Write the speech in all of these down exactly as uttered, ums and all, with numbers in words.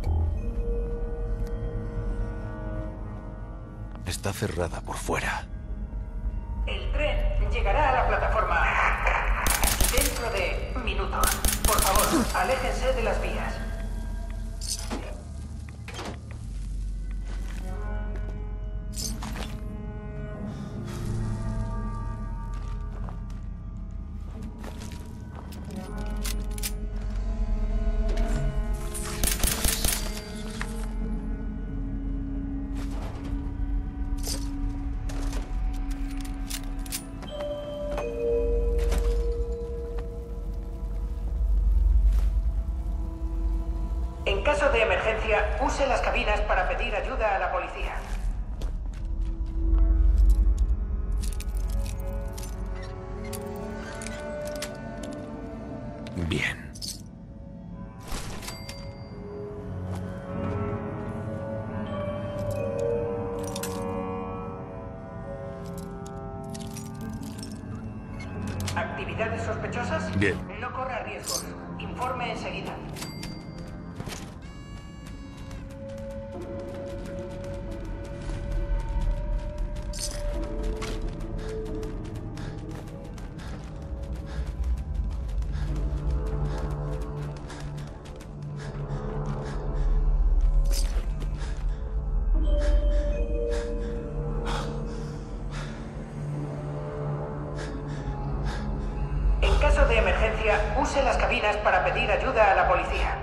Está cerrada por fuera. El tren llegará a la plataforma dentro de minutos. Por favor, aléjense de las vías. En caso de emergencia, use las cabinas para pedir ayuda a la policía. Bien. ¿Actividades sospechosas? Bien. No corra riesgos. Informe enseguida. En caso de emergencia, use las cabinas para pedir ayuda a la policía.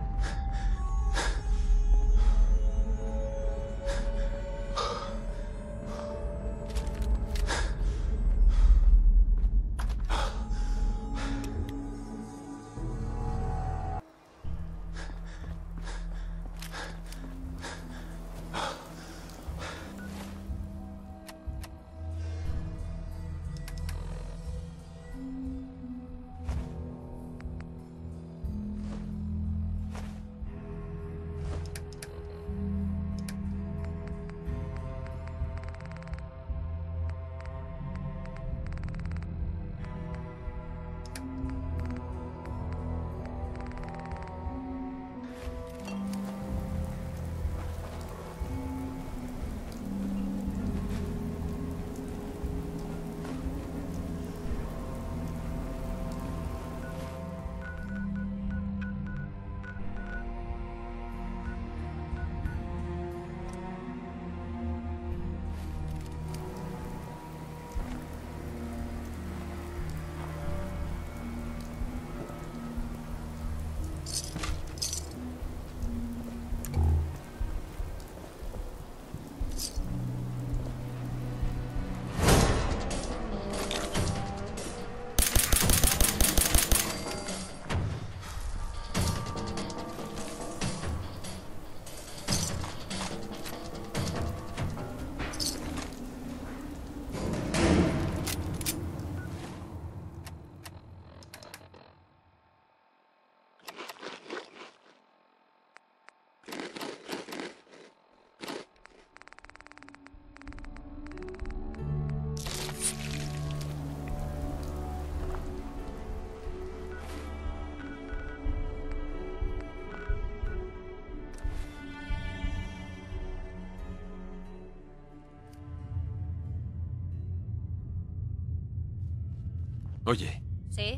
Oye. ¿Sí?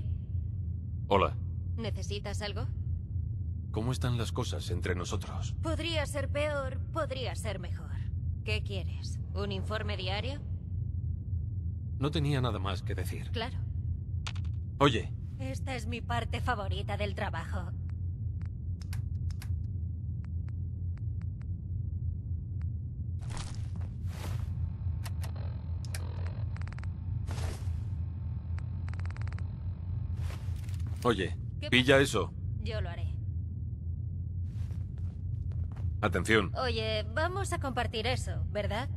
Hola. ¿Necesitas algo? ¿Cómo están las cosas entre nosotros? Podría ser peor, podría ser mejor. ¿Qué quieres? ¿Un informe diario? No tenía nada más que decir. Claro. Oye. Esta es mi parte favorita del trabajo. Oye, pilla eso. Yo lo haré. Atención. Oye, vamos a compartir eso, ¿verdad?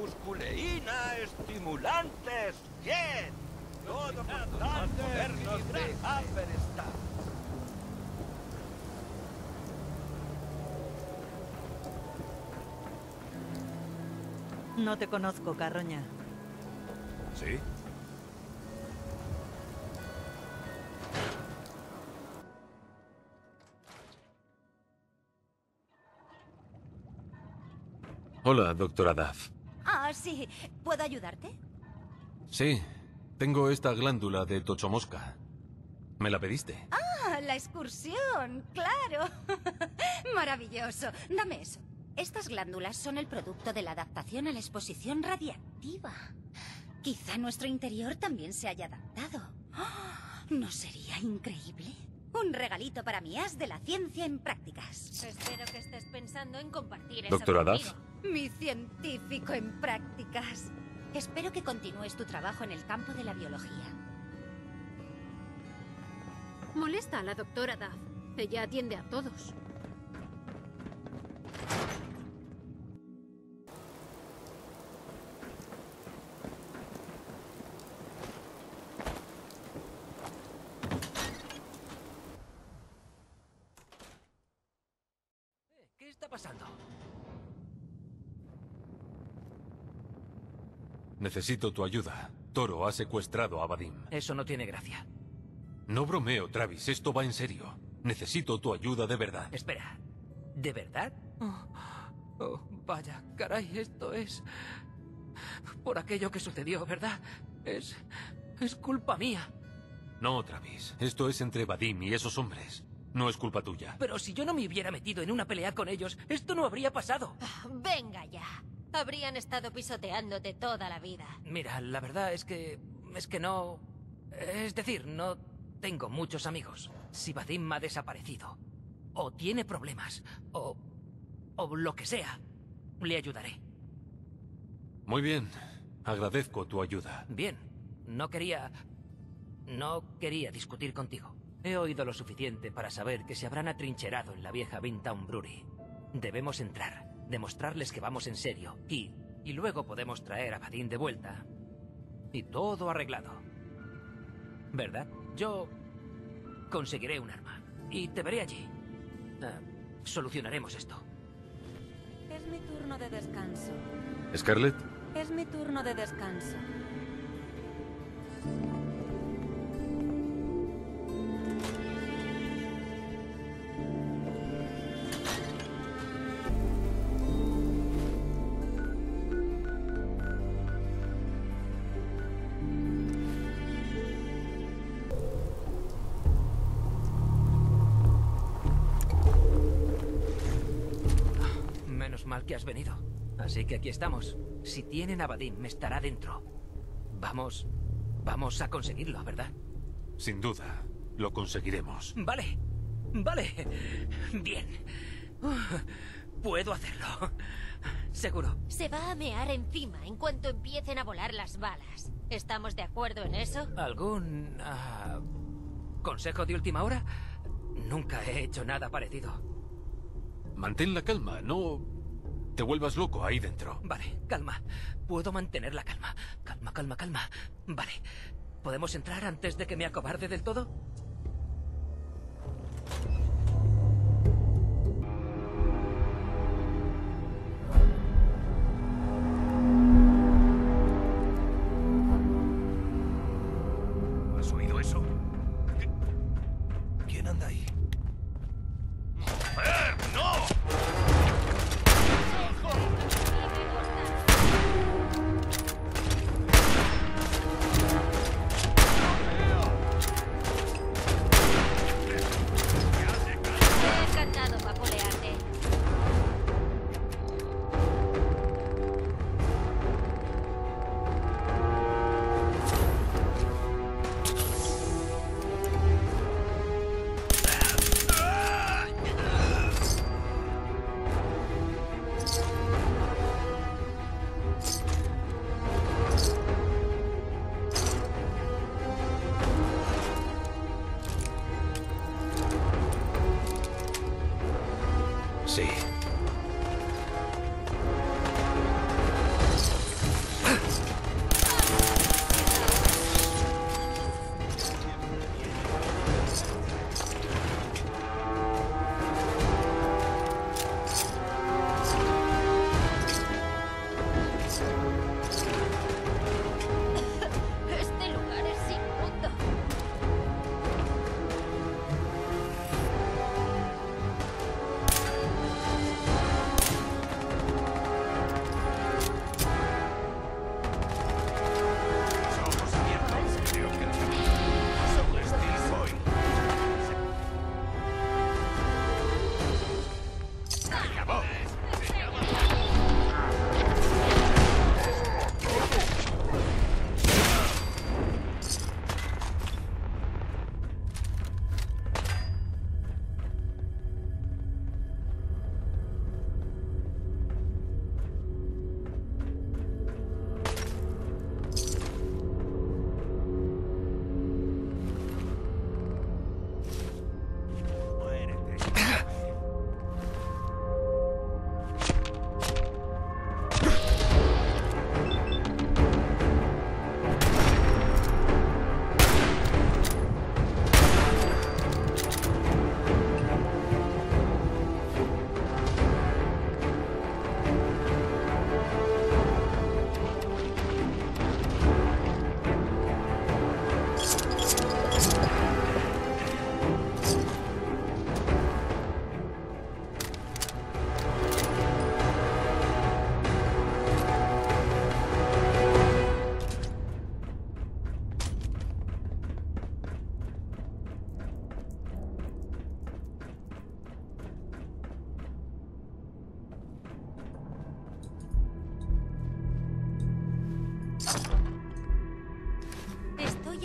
musculeína, estimulantes, bien. Todo con tal podernos de Amberstadt. No te conozco, Carroña. ¿Sí? Hola, doctora Duff. Ah, sí. ¿Puedo ayudarte? Sí, tengo esta glándula de tochomosca. ¿Me la pediste? Ah, la excursión. Claro. Maravilloso. Dame eso. Estas glándulas son el producto de la adaptación a la exposición radiactiva. Quizá nuestro interior también se haya adaptado. ¿No sería increíble? Un regalito para mi as de la ciencia en prácticas. Espero que estés pensando en compartir eso ¿Doctora conmigo. Duff? Mi científico en prácticas. Espero que continúes tu trabajo en el campo de la biología. Molesta a la doctora Duff. Ella atiende a todos. ¿Qué está pasando? Necesito tu ayuda. Toro ha secuestrado a Vadim. Eso no tiene gracia. No bromeo, Travis. Esto va en serio. Necesito tu ayuda de verdad. Espera. ¿De verdad? Oh, oh, vaya, caray, esto es... por aquello que sucedió, ¿verdad? Es... es culpa mía. No, Travis. Esto es entre Vadim y esos hombres. No es culpa tuya. Pero si yo no me hubiera metido en una pelea con ellos, esto no habría pasado. Venga ya. Habrían estado pisoteándote toda la vida. Mira, la verdad es que... es que no... es decir, no tengo muchos amigos. Si Vadim ha desaparecido, o tiene problemas, o... o lo que sea, le ayudaré. Muy bien. Agradezco tu ayuda. Bien. No quería... no quería discutir contigo. He oído lo suficiente para saber que se habrán atrincherado en la vieja Vintown Brewery. Debemos entrar, demostrarles que vamos en serio, y... y luego podemos traer a Vadim de vuelta. Y todo arreglado. ¿Verdad? Yo... conseguiré un arma. Y te veré allí. Uh, solucionaremos esto. Es mi turno de descanso. ¿Scarlett? Es mi turno de descanso. Menos mal que has venido. Así que aquí estamos. Si tienen a Vadim, estará dentro. Vamos... vamos a conseguirlo, ¿verdad? Sin duda. Lo conseguiremos. Vale. Vale. Bien. Uh, puedo hacerlo. Seguro. Se va a mear encima en cuanto empiecen a volar las balas. ¿Estamos de acuerdo en eso? ¿Algún... Uh, consejo de última hora? Nunca he hecho nada parecido. Mantén la calma, no te vuelvas loco ahí dentro. Vale, calma. Puedo mantener la calma. Calma, calma, calma. Vale. ¿Podemos entrar antes de que me acobarde del todo? ¿Has oído eso? ¿Quién anda ahí? ¡Mujer, no! Encantado, papolearte.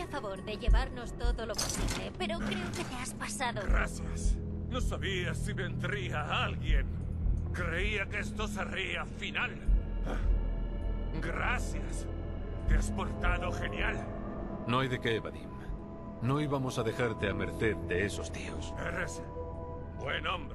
a favor de llevarnos todo lo posible, pero creo que te has pasado. Gracias. No sabía si vendría alguien. Creía que esto sería final. Gracias. Te has portado genial. No hay de qué, Vadim. No íbamos a dejarte a merced de esos tíos. Eres buen hombre.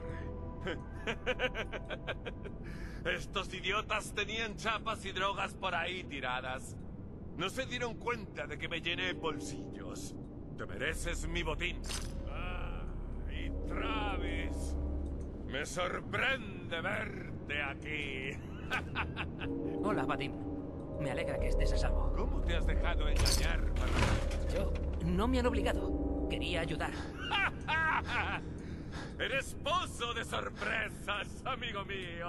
Estos idiotas tenían chapas y drogas por ahí tiradas. No se dieron cuenta de que me llené bolsillos. Te mereces mi botín. Ah, y Travis. Me sorprende verte aquí. Hola, Vadim. Me alegra que estés a salvo. ¿Cómo te has dejado engañar, Barra? Yo... no me han obligado. Quería ayudar. Eres pozo de sorpresas, amigo mío.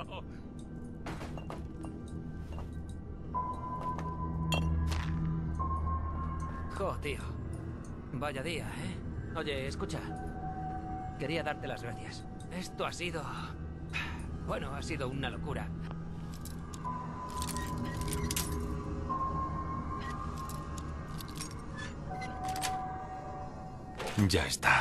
Jo, tío. Vaya día, ¿eh? Oye, escucha. Quería darte las gracias. Esto ha sido... bueno, ha sido una locura. Ya está.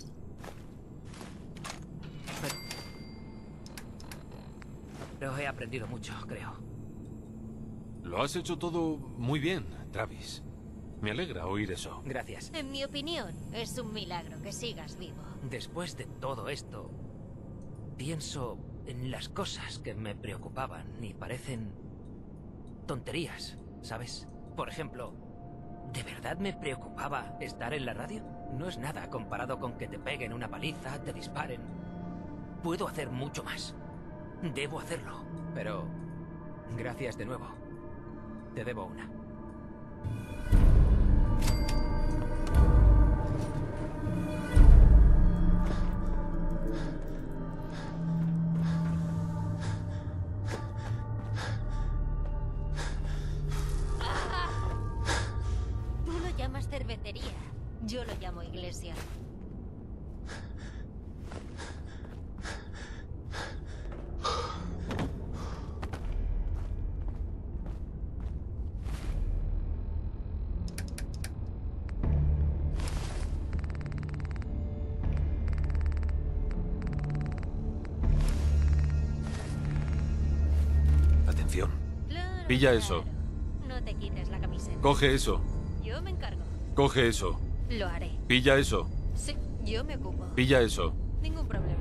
Pero he aprendido mucho, creo. Lo has hecho todo muy bien, Travis. Me alegra oír eso. Gracias. En mi opinión, es un milagro que sigas vivo. Después de todo esto, pienso en las cosas que me preocupaban y parecen tonterías, ¿sabes? Por ejemplo, ¿de verdad me preocupaba estar en la radio? No es nada comparado con que te peguen una paliza, te disparen. Puedo hacer mucho más. Debo hacerlo. Pero gracias de nuevo. Te debo una. Tú lo llamas cervecería. Yo lo llamo iglesia. Atención. Claro, Pilla claro. eso. No te quites la camiseta. Coge eso. Yo me encargo. Coge eso. Lo haré. Pilla eso. Sí, yo me ocupo. Pilla eso. Ningún problema.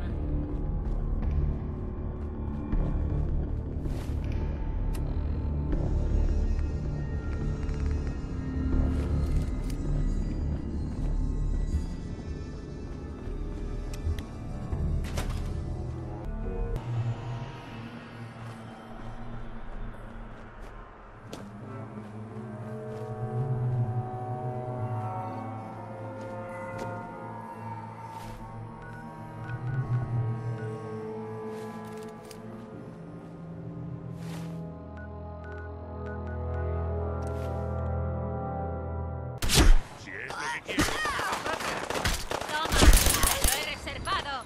Si es lo que quieres. ¡Toma! ¡Lo he reservado!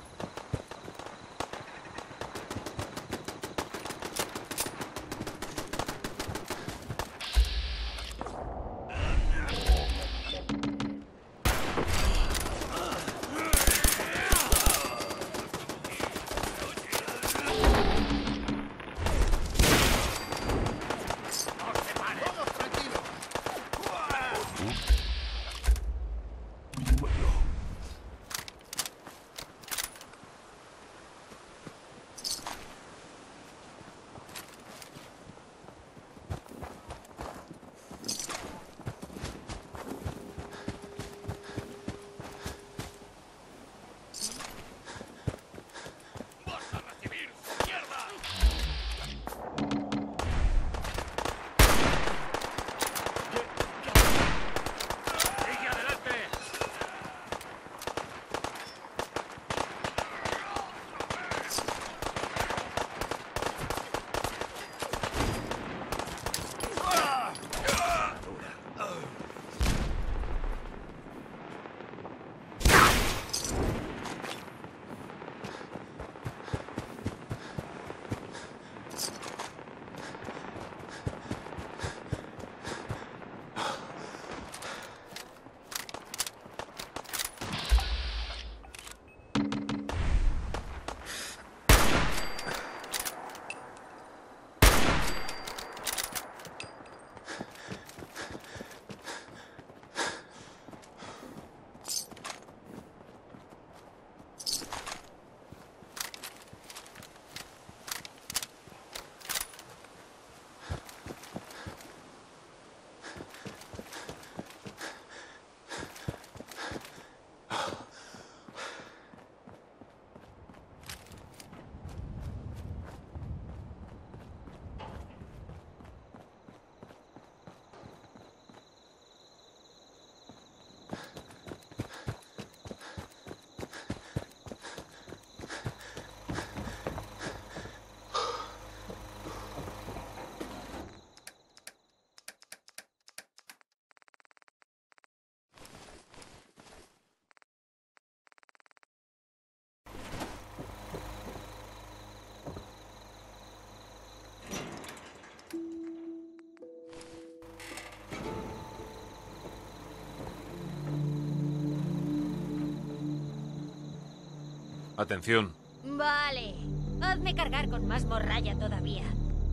Atención. Vale. Hazme cargar con más morralla todavía.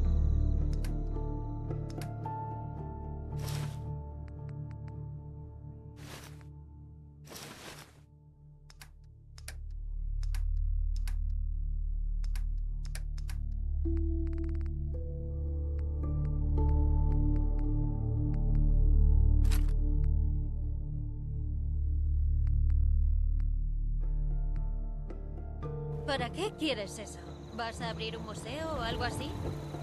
¿Para qué quieres eso? ¿Vas a abrir un museo o algo así?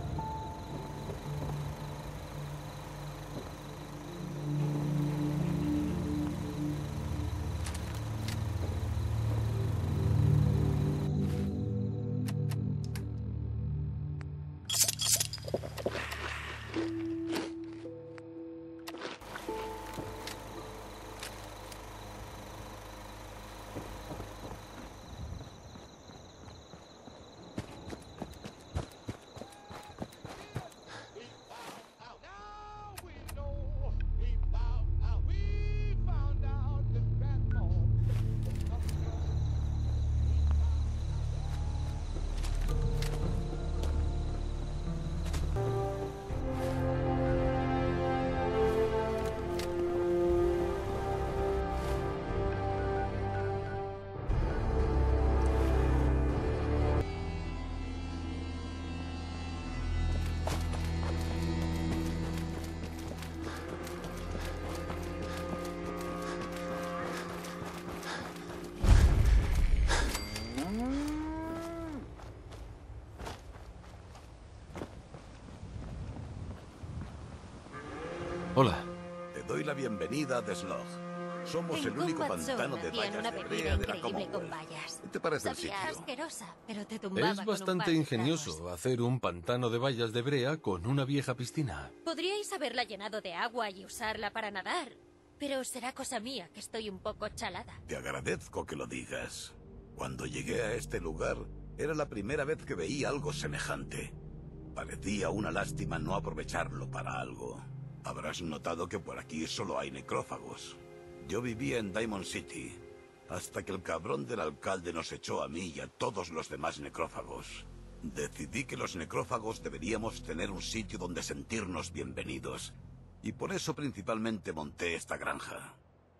Hola. Te doy la bienvenida a The Slug. Somos el En único Combat pantano Zone de hacían vallas una de bebida brea de la increíble con Commonwealth. bayas. ¿Qué te parece el Sabía sitio? asquerosa, pero te tumbaba Es con un par bastante de ingenioso tragos. hacer un pantano de vallas de brea con una vieja piscina. Podríais haberla llenado de agua y usarla para nadar. Pero será cosa mía, que estoy un poco chalada. Te agradezco que lo digas. Cuando llegué a este lugar, era la primera vez que veía algo semejante. Parecía una lástima no aprovecharlo para algo. Habrás notado que por aquí solo hay necrófagos. Yo vivía en Diamond City, hasta que el cabrón del alcalde nos echó a mí y a todos los demás necrófagos. Decidí que los necrófagos deberíamos tener un sitio donde sentirnos bienvenidos. Y por eso principalmente monté esta granja.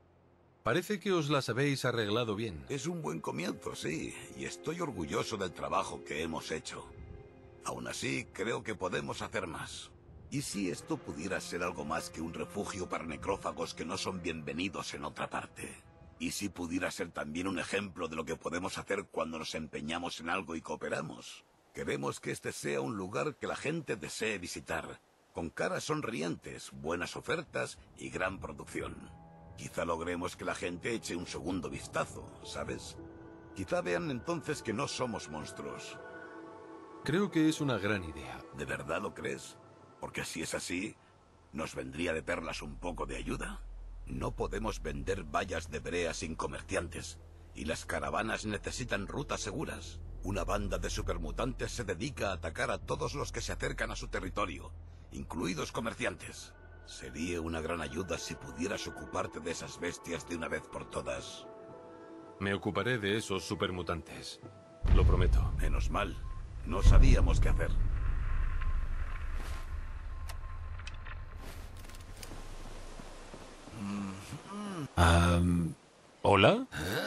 Parece que os las habéis arreglado bien. Es un buen comienzo, sí, y estoy orgulloso del trabajo que hemos hecho. Aún así, creo que podemos hacer más. ¿Y si esto pudiera ser algo más que un refugio para necrófagos que no son bienvenidos en otra parte? ¿Y si pudiera ser también un ejemplo de lo que podemos hacer cuando nos empeñamos en algo y cooperamos? Queremos que este sea un lugar que la gente desee visitar, con caras sonrientes, buenas ofertas y gran producción. Quizá logremos que la gente eche un segundo vistazo, ¿sabes? Quizá vean entonces que no somos monstruos. Creo que es una gran idea. ¿De verdad lo crees? Porque si es así, nos vendría de perlas un poco de ayuda. No podemos vender vallas de brea sin comerciantes, y las caravanas necesitan rutas seguras. Una banda de supermutantes se dedica a atacar a todos los que se acercan a su territorio, incluidos comerciantes. Sería una gran ayuda si pudieras ocuparte de esas bestias de una vez por todas. Me ocuparé de esos supermutantes. Lo prometo. Menos mal. No sabíamos qué hacer. Um, ¿Hola?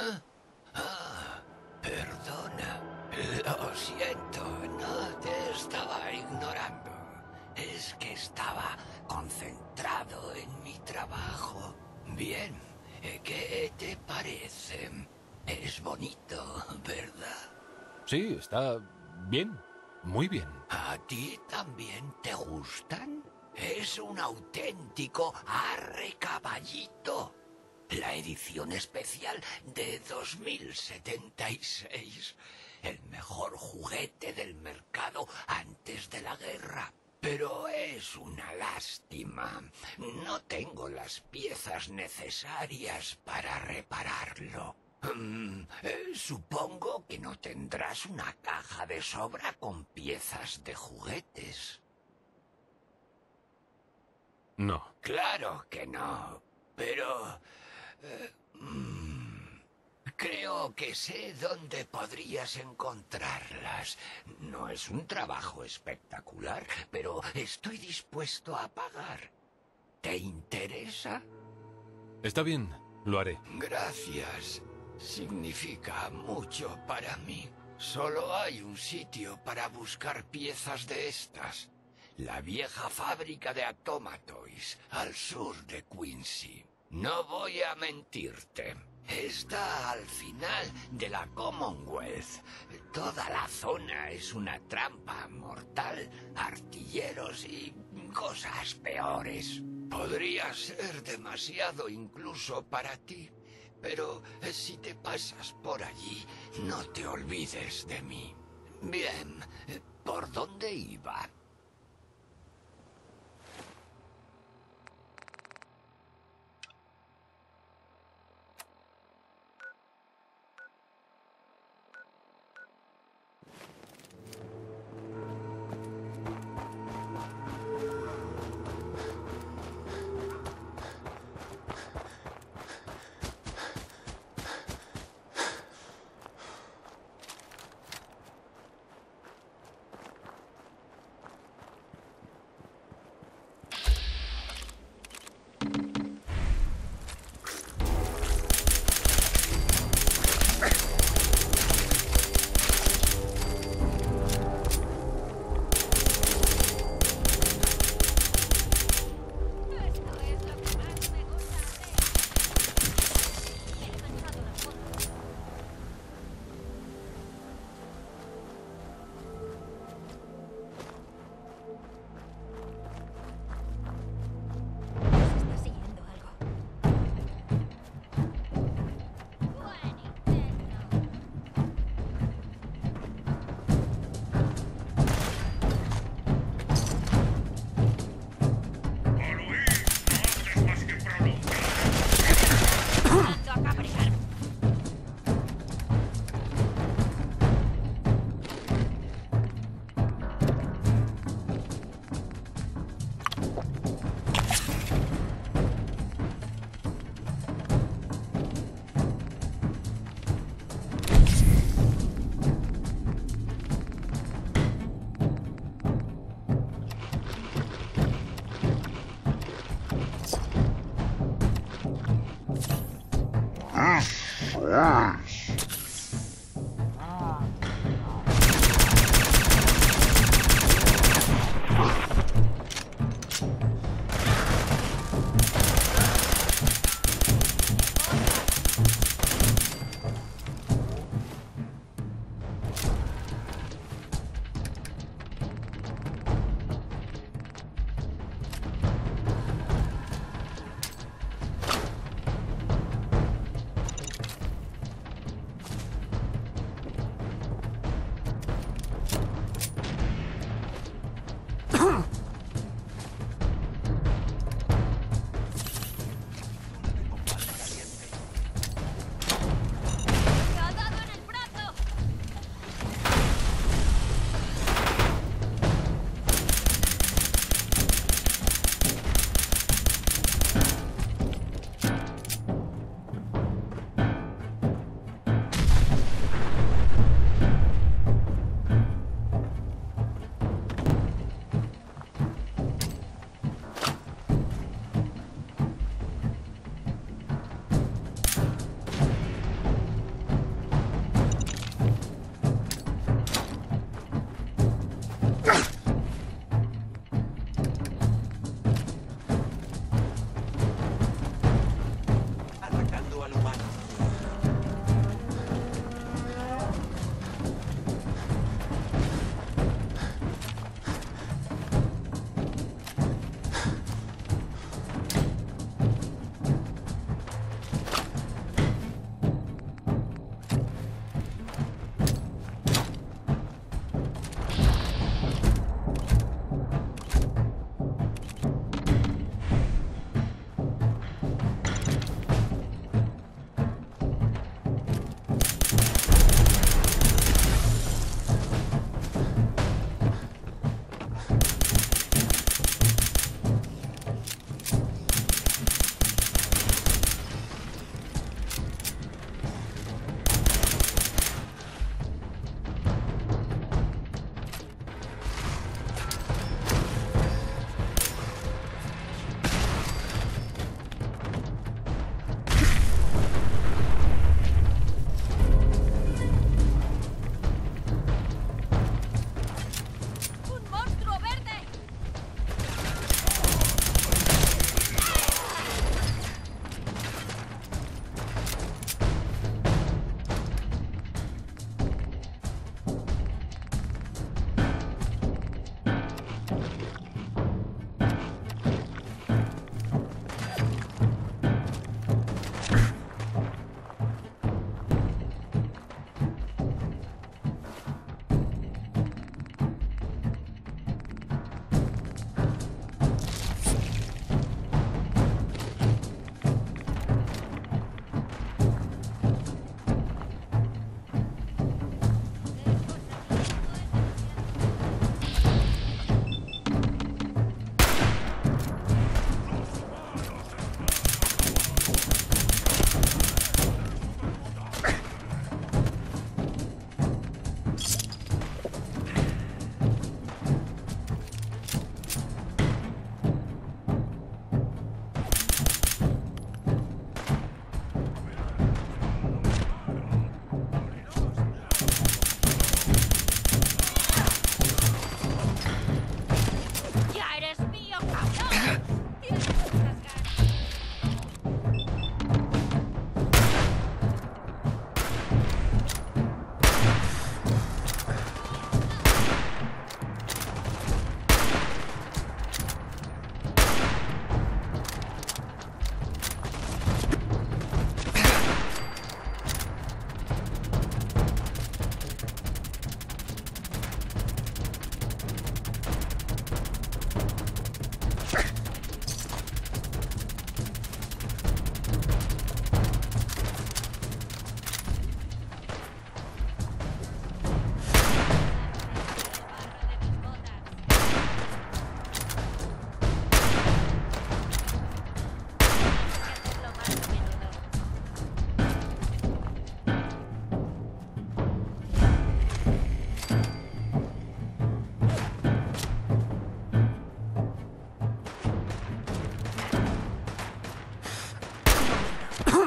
Perdona, lo siento, no te estaba ignorando. Es que estaba concentrado en mi trabajo. Bien, ¿qué te parece? Es bonito, ¿verdad? Sí, está bien. Muy bien. ¿A ti también te gustan? Es un auténtico arrecaballito. La edición especial de dos mil setenta y seis. El mejor juguete del mercado antes de la guerra. Pero es una lástima. No tengo las piezas necesarias para repararlo. Mm, eh, supongo que no tendrás una caja de sobra con piezas de juguetes. No. Claro que no, pero... Eh, mm, creo Creo que sé dónde podrías encontrarlas. No es un trabajo espectacular, pero estoy dispuesto a pagar. ¿Te interesa? Está bien, lo haré. Gracias. Significa mucho para mí. Solo hay un sitio para buscar piezas de estas. La vieja fábrica de Atomatoys, al sur de Quincy. No voy a mentirte. Está al final de la Commonwealth. Toda la zona es una trampa mortal. Artilleros y cosas peores. Podría ser demasiado incluso para ti. Pero si te pasas por allí, no te olvides de mí. Bien, ¿por dónde iba?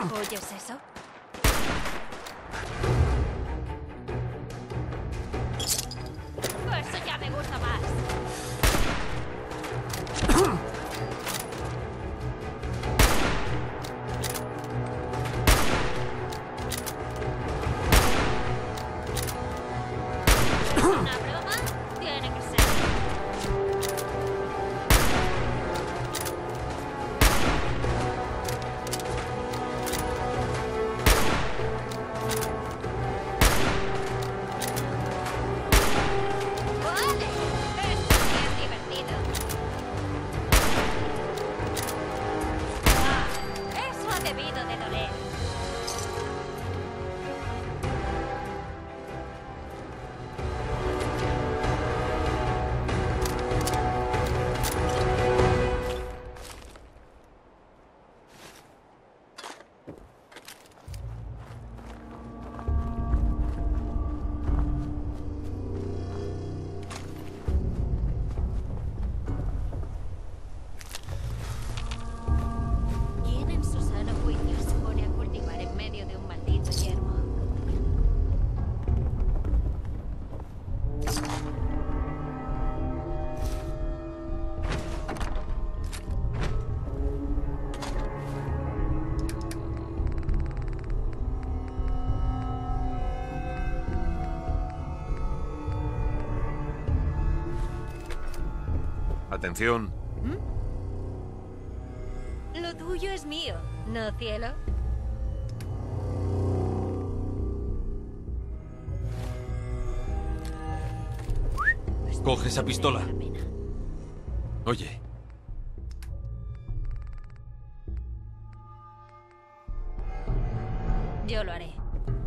¿Oyes eso? Eso ya me gusta más. ¿Una broma? Tiene que ser. Vale, esto sí es divertido. Ah, eso ha debido de doler. ¿Quién en su sano juicio se pone a cultivar en medio de un maldito yermo? Atención. Lo tuyo es mío, ¿no, cielo? Coge esa pistola. Merece la pena. Oye, Yo lo haré.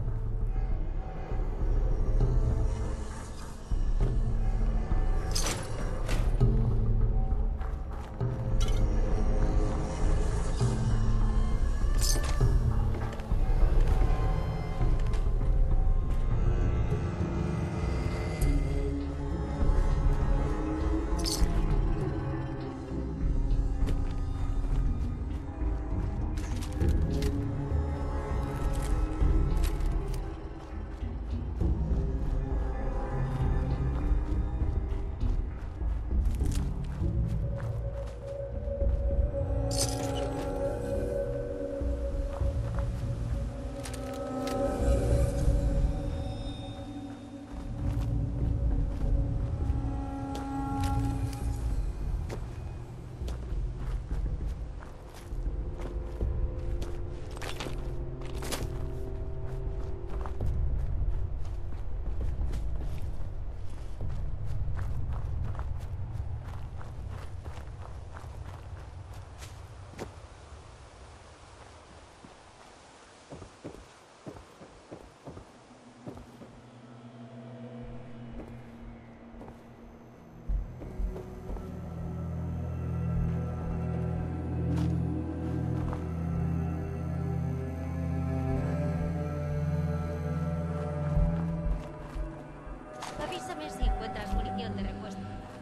Avísame si encuentras munición de repuesto.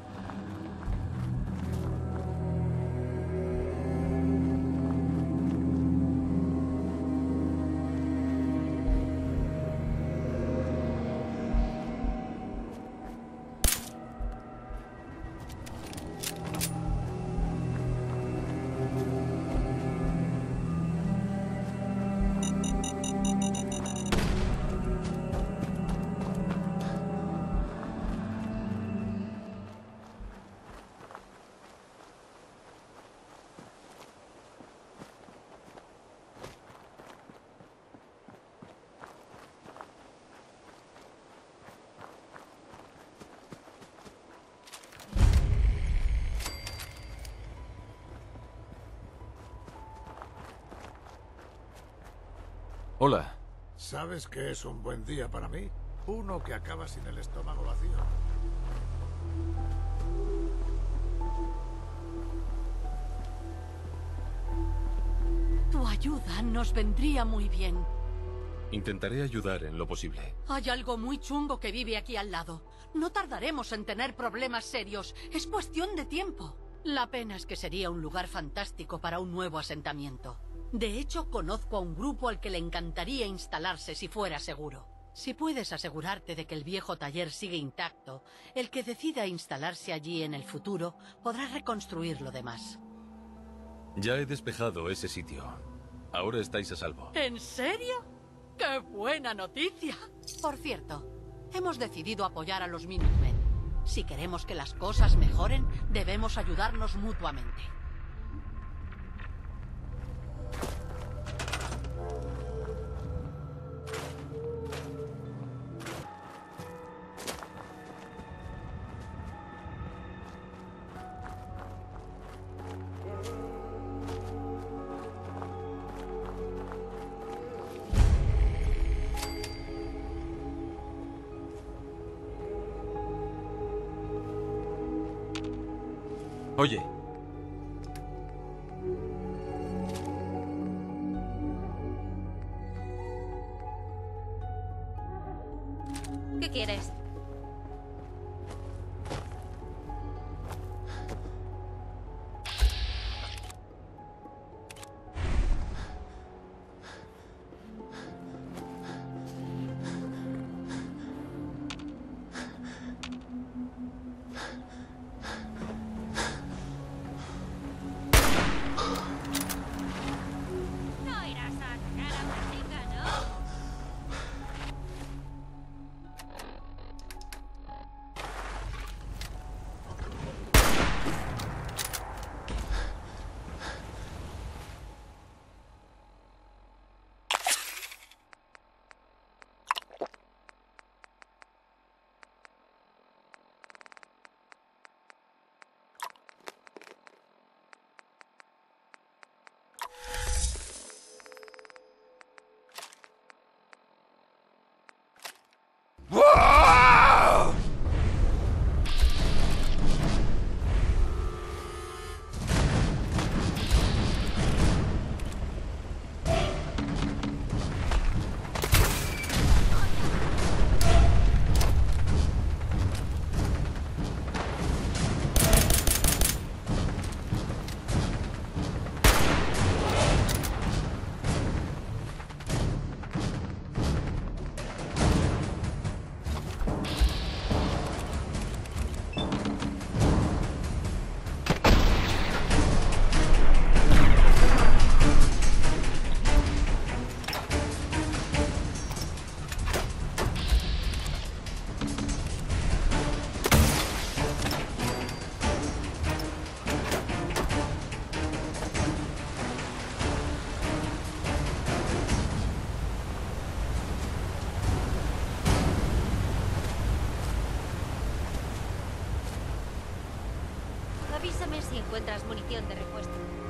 hola. ¿Sabes qué es un buen día para mí? Uno que acaba sin el estómago vacío. Tu ayuda nos vendría muy bien. Intentaré ayudar en lo posible. Hay algo muy chungo que vive aquí al lado. No tardaremos en tener problemas serios. Es cuestión de tiempo. La pena es que sería un lugar fantástico para un nuevo asentamiento. De hecho, conozco a un grupo al que le encantaría instalarse si fuera seguro. Si puedes asegurarte de que el viejo taller sigue intacto, el que decida instalarse allí en el futuro podrá reconstruir lo demás. Ya he despejado ese sitio. Ahora estáis a salvo. ¿En serio? ¡Qué buena noticia! Por cierto, hemos decidido apoyar a los Minutemen. Si queremos que las cosas mejoren, debemos ayudarnos mutuamente. Oye. ¿Qué quieres? Avísame si encuentras munición de repuesto.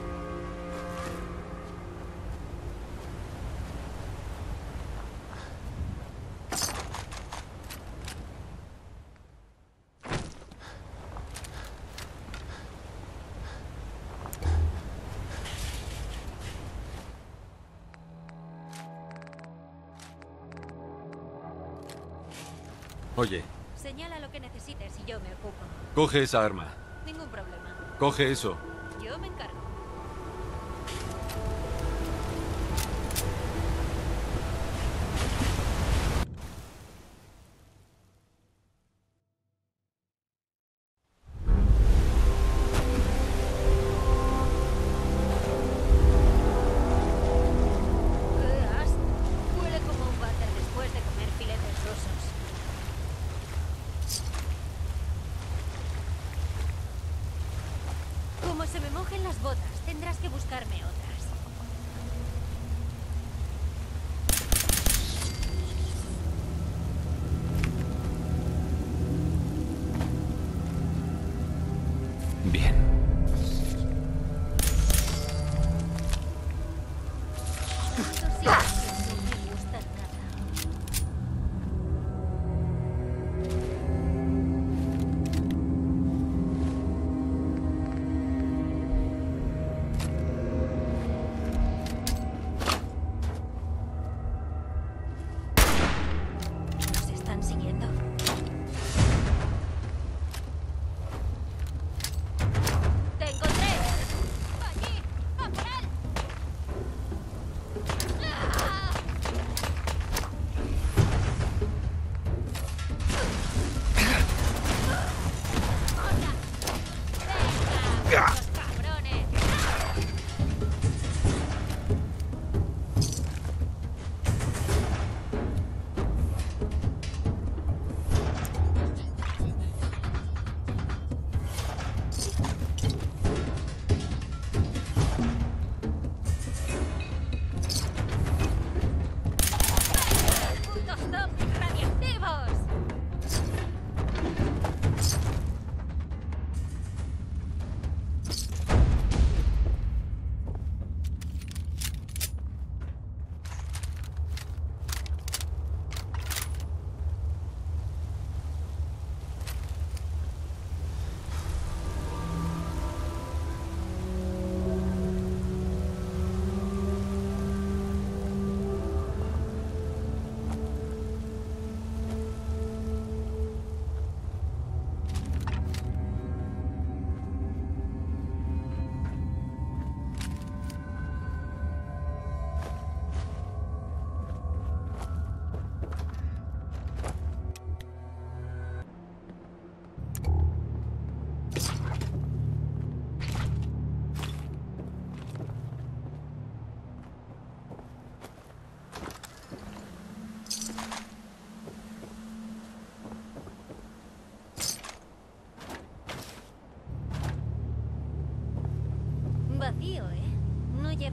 Oye. Señala lo que necesites y yo me ocupo. Coge esa arma. Ningún problema. Coge eso. Yo me encargo. ¡Qué asco! Huele como un váter después de comer filetes rusos. Como se me mojen las botas.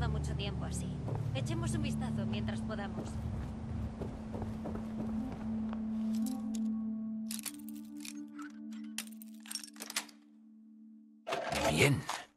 tarda mucho tiempo así. Echemos un vistazo mientras podamos. Bien.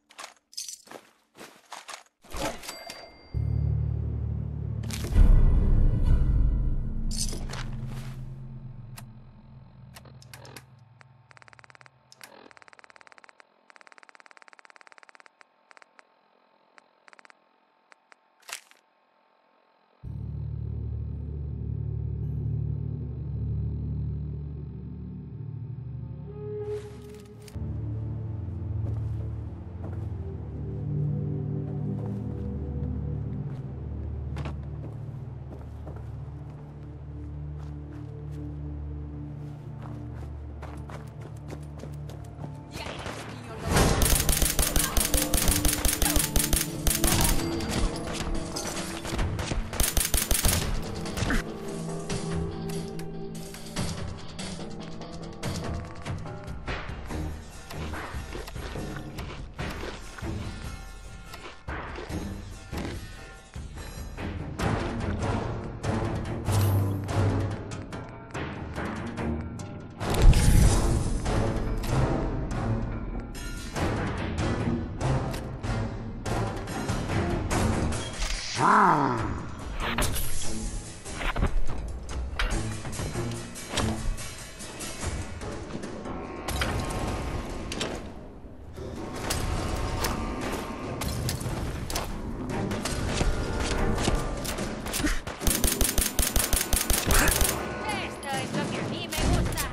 Esto es lo que a mí me gusta.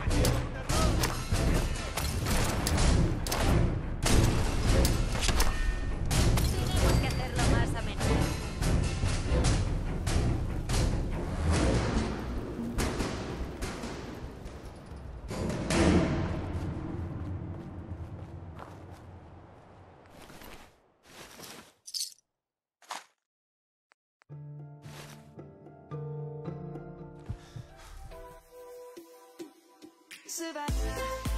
Tenemos que hacerlo más a menudo. Savannah.